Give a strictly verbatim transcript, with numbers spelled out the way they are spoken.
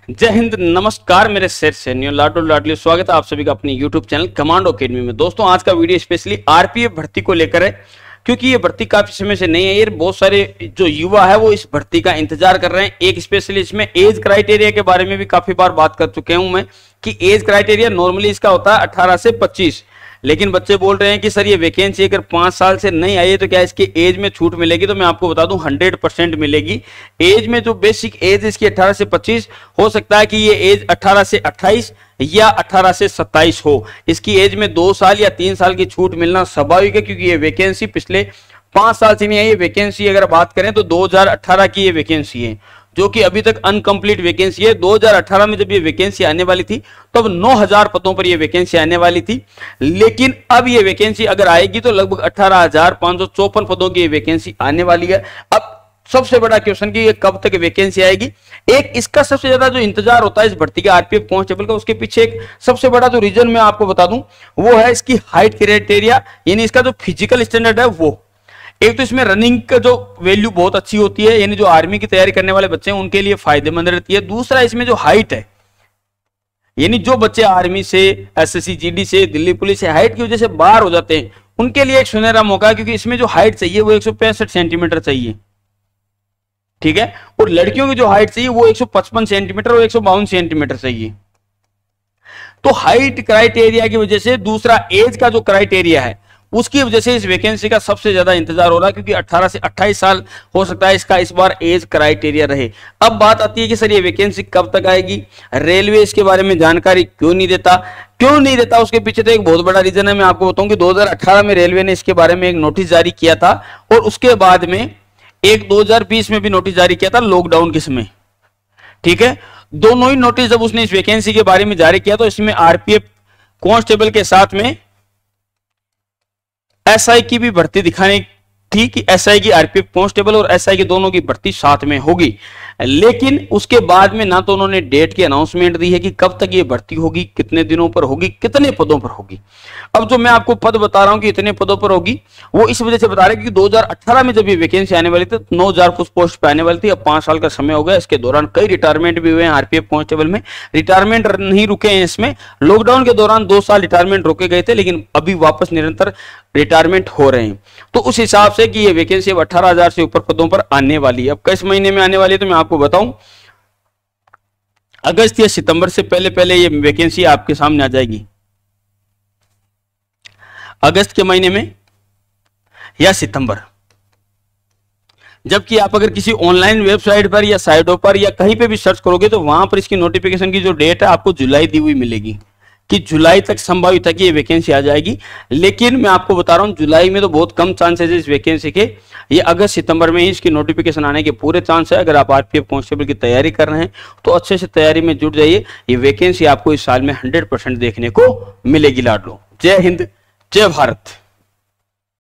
जय हिंद, नमस्कार मेरे शेर से न्यू लाडो लाडली स्वागत है आप सभी का अपनी यूट्यूब चैनल कमांडो अकेडमी में। दोस्तों आज का वीडियो स्पेशली आरपीएफ भर्ती को लेकर है, क्योंकि ये भर्ती काफी समय से नहीं है। ये बहुत सारे जो युवा है वो इस भर्ती का इंतजार कर रहे हैं। एक स्पेशली इसमें एज क्राइटेरिया के बारे में भी काफी बार बात कर चुके हूं मैं कि एज क्राइटेरिया नॉर्मली इसका होता है अठारह से पच्चीस, लेकिन बच्चे बोल रहे हैं कि सर ये वैकेंसी अगर पांच साल से नहीं आई है तो क्या इसकी एज में छूट मिलेगी? तो मैं आपको बता दूं हंड्रेड परसेंट मिलेगी। एज में जो बेसिक एज इसकी अठारह से पच्चीस हो सकता है कि ये एज अठारह से अट्ठाईस या अठारह से सत्ताईस हो। इसकी एज में दो साल या तीन साल की छूट मिलना स्वाभाविक है, क्योंकि ये वैकेंसी पिछले पांच साल से नहीं आई। ये वैकेंसी अगर बात करें तो दो हजार अठारह की ये वैकेंसी है, जो कि अभी तक अनकंप्लीट वैकेंसी है। दो हजार अठारह में जब ये वैकेंसी आने वाली थी तब तो नौ हजार पदों पर ये वैकेंसी आने वाली थी, लेकिन अब ये वैकेंसी अगर आएगी तो लगभग अठारह हजार पांच सौ चौपन पदों की ये वैकेंसी आने वाली है। अब सबसे बड़ा क्वेश्चन कि ये कब तक वैकेंसी आएगी। एक इसका सबसे ज्यादा जो इंतजार होता है इस भर्ती का आरपीएफ कांस्टेबल का, उसके पीछे एक सबसे बड़ा जो रीजन मैं आपको बता दूं वो है इसकी हाइट क्राइटेरिया, यानी इसका जो फिजिकल स्टैंडर्ड है वो। एक तो इसमें रनिंग का जो वैल्यू बहुत अच्छी होती है, यानी जो आर्मी की तैयारी करने वाले बच्चे हैं उनके लिए फायदेमंद रहती है। दूसरा इसमें जो हाइट है, यानी जो बच्चे आर्मी से, एसएससी जीडी से, दिल्ली पुलिस से हाइट की वजह से बाहर हो जाते हैं उनके लिए एक सुनहरा मौका है, क्योंकि इसमें जो हाइट चाहिए वो एक सौ पैंसठ सेंटीमीटर चाहिए, ठीक है। और लड़कियों की जो हाइट चाहिए वो एक सौ पचपन सेंटीमीटर और एक सौ बावन सेंटीमीटर चाहिए। तो हाइट क्राइटेरिया की वजह से, दूसरा एज का जो क्राइटेरिया है उसकी वजह से इस वैकेंसी का सबसे ज्यादा इंतजार हो रहा है, क्योंकि अठारह से अट्ठाईस साल हो सकता है इसका इस बार एज क्राइटेरिया रहे। अब बात आती है कि सर ये वैकेंसी कब तक आएगी, रेलवे इसके बारे में जानकारी क्यों नहीं देता क्यों नहीं देता उसके पीछे तो एक बहुत बड़ा रीजन है। मैं आपको बताऊं कि दो हजार अठारह में रेलवे ने इसके बारे में एक नोटिस जारी किया था, और उसके बाद में एक दो हजार बीस में भी नोटिस जारी किया था लॉकडाउन के समय, ठीक है। दोनों ही नोटिस जब उसने इस वैकेंसी के बारे में जारी किया तो इसमें आरपीएफ कांस्टेबल के साथ में एसआई की भी भर्ती दिखाने थी कि एसआई की, आरपीएफ कांस्टेबल और एसआई की दोनों की भर्ती साथ में होगी, लेकिन उसके बाद में ना तो उन्होंने डेट की अनाउंसमेंट दी है कि कब तक ये भर्ती होगी, कितने दिनों पर होगी, कितने पदों पर होगी। अब जो मैं आपको पद बता रहा हूं कि इतने पदों पर होगी, वो इस वजह से बता रहे हैं कि दो हजार अठारह में जब ये वैकेंसी आने वाली थी नौ हजार कुछ पोस्ट पे आने वाली थी। अब पांच साल का समय हो गया, इसके दौरान कई रिटायरमेंट भी हुए हैं आरपीएफ कांस्टेबल में। रिटायरमेंट नहीं रुके हैं इसमें, लॉकडाउन के दौरान दो साल रिटायरमेंट रोके गए थे, लेकिन अभी वापस निरंतर रिटायरमेंट हो रहे हैं। तो उस हिसाब से कि ये वैकेंसी अब अठारह हजार से ऊपर पदों पर आने वाली है। अब किस महीने में आने वाली है तो मैं आपको बताऊं, अगस्त या सितंबर से पहले पहले ये वैकेंसी आपके सामने आ जाएगी। अगस्त के महीने में या सितंबर, जबकि आप अगर किसी ऑनलाइन वेबसाइट पर या साइटों पर या कहीं पे भी सर्च करोगे तो वहां पर इसकी नोटिफिकेशन की जो डेट है आपको जुलाई दी हुई मिलेगी कि जुलाई तक संभावित है कि ये वैकेंसी आ जाएगी। लेकिन मैं आपको बता रहा हूं जुलाई में तो बहुत कम चांसेस है इस वैकेंसी के, ये अगस्त सितंबर में ही इसकी नोटिफिकेशन आने के पूरे चांस है। अगर आप आरपीएफ कांस्टेबल की तैयारी कर रहे हैं तो अच्छे से तैयारी में जुट जाइए, ये वैकेंसी आपको इस साल में हंड्रेड परसेंट देखने को मिलेगी। लाडलो, जय हिंद, जय भारत।